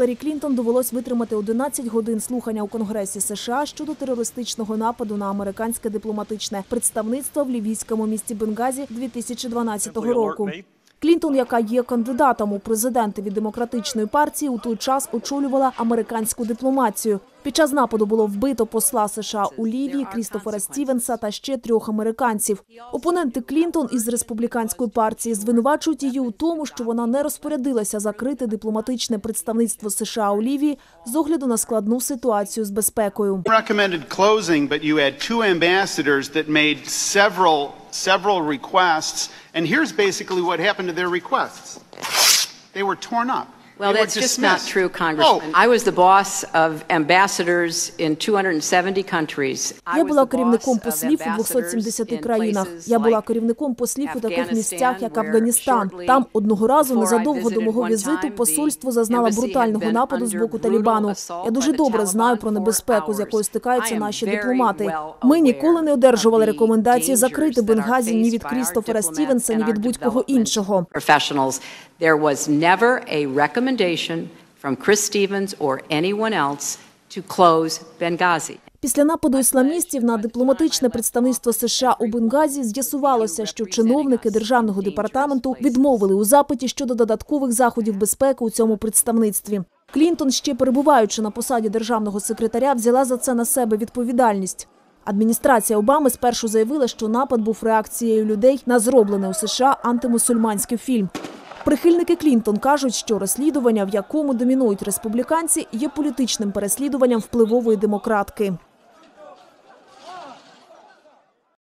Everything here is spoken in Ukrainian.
Хіларі Клінтон довелось витримати 11 годин слухання у Конгресі США щодо терористичного нападу на американське дипломатичне представництво в лівійському місті Бенгазі 2012 року. Клінтон, яка є кандидатом у президенти від Демократичної партії, у той час очолювала американську дипломатію. Під час нападу було вбито посла США у Лівії Крістофера Стівенса та ще 3 американців. Опоненти Клінтон із республіканської партії звинувачують її у тому, що вона не розпорядилася закрити дипломатичне представництво США у Лівії з огляду на складну ситуацію з безпекою. Several requests, and here's basically what happened to their requests. They were torn up. Well, that's just not true, Congressman. I was the boss of ambassadors in 270 countries. Я була керівником послів у 270 країнах. Я була керівником послів у таких місцях, як Афганістан. Там одного разу, незадовго до мого візиту, посольство зазнало брутального нападу з боку Талібану. Я дуже добре знаю про небезпеку, з якою стикаються наші дипломати. Ми ніколи не одержували рекомендації закрити Бенгазі ні від Крістофера Стівенса, ні від будь-кого іншого. There was never a recommendation from Chris Stevens or anyone else to close Benghazi. Після нападу ісламістів на дипломатичне представництво США у Бенгазі з'ясувалося, що чиновники Державного департаменту відмовили у запиті щодо додаткових заходів безпеки у цьому представництві. Клінтон, ще перебуваючи на посаді державного секретаря, взяла за це на себе відповідальність. Адміністрація Обами спершу заявила, що напад був реакцією людей на зроблений у США антимусульманський фільм. Прихильники Клінтон кажуть, що розслідування, в якому домінують республіканці, є політичним переслідуванням впливової демократки.